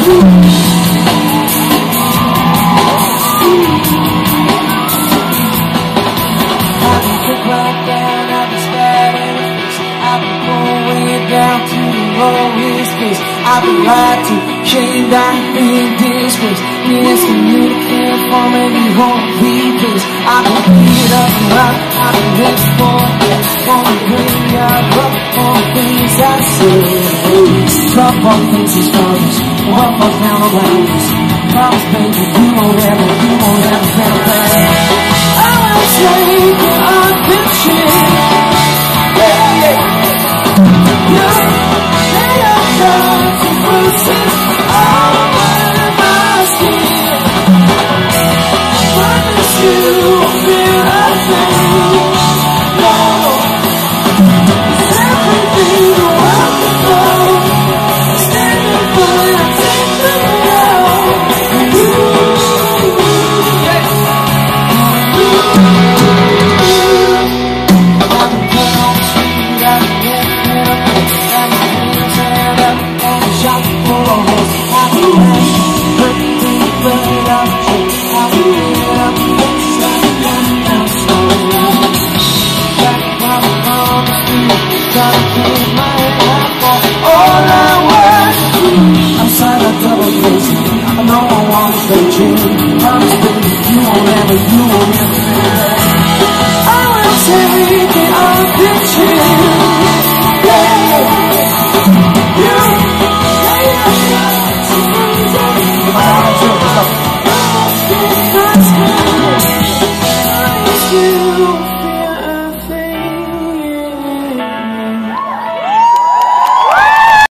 I've been lied to, shamed down in disgrace. Miscommunicated for maybe home replace. I've been beat up and out, I've been rich for the graveyard, but for the things I say. Tough on things is promise, what falls down around us. Promise baby, you won't ever fail back. I will take the unconditioned. Yeah, yeah. I know I wanna stay true. Promise baby, you won't ever,